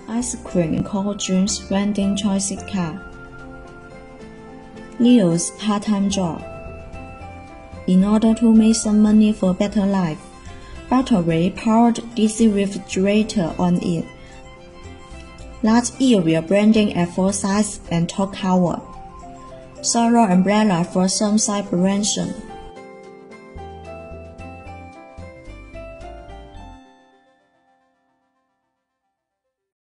Ice cream in cold drinks vending tricycle. Leo's part-time job. In order to make some money for a better life, battery powered DC refrigerator on it. Large area branding at full size and top cover. Solar umbrella for sun side prevention.